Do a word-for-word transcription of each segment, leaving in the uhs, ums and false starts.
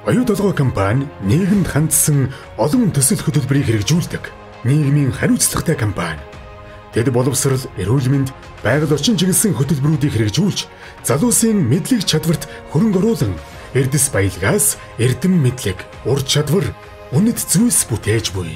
Oyu Tolgoi компани нийгэмд хандсан олон төсөл хөтөлбөрийг хэрэгжүүлдэг нийгмийн хариуцлагатай компани. Тэд боловсрол, эрүүл мэнд, байгаль орчин чиглэсэн хөтөлбөрүүдийг хэрэгжүүлж, залуусын мэдлэг чадварт хөрөнгө оруулан, эрдэс баялгаас эрдэм мэдлэг, ур чадвар, үнэт зүйлс бүтээж буй.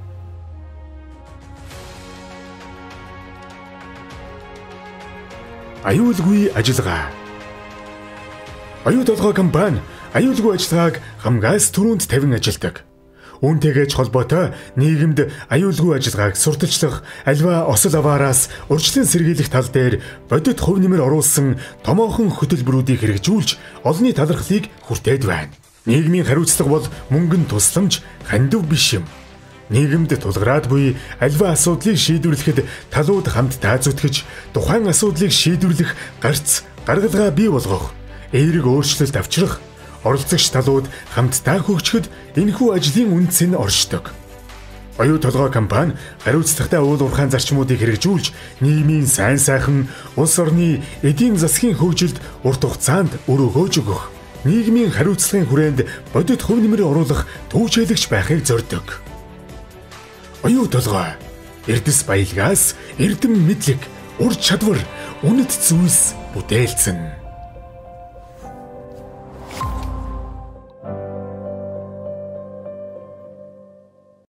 Аюулгүй ажиллагаа. Oyu Tolgoi компани аюулгүй ажиллагааг хамгаас түрүүнд тавин ажилдаг. Үүнтэйгэж холбоотой нийгэмд аюулгүй ажиллагааг сурталчлах, альва осол аваараас урьдчилан сэргийлэх тал дээр бодит хувь нэмэр оруулсан томоохон хөтөлбөрүүдийг хэрэгжүүлж, олонний талархлыг хүртээд байна. Нийгмийн хариуцлага бол мөнгөн тусламж, хандив биш юм. Нийгэмд тулгараад буй альва асуудлыг шийдвэрлэхэд талууд хамтдаа зүтгэж, тухайн асуудлыг шийдвэрлэх гарц, гаргалгаа бий болгох, эерэг өөрчлөлт авчрах, оролцогч талууд хамтдаа хөгжөхөд энэхүү ажлын үндэс нь оршдог. Oyu Tolgoi компани хариуцлагатай уурхайн зарчмуудыг хэрэгжүүлж, нийгмийн сайн сайхан, улс орны эдийн засгийн хөгжилд урт хугацаанд өр өгөөж өгөх, нийгмийн хариуцлагын хүрээнд бодит хувь нэмрээ оруулах түүхийлэгч байхыг зорддог. Oyu Tolgoi эрдэс баялгаас эрдэм мэдлэг, ур чадвар, үнэт зүйлс бүтээлцэн.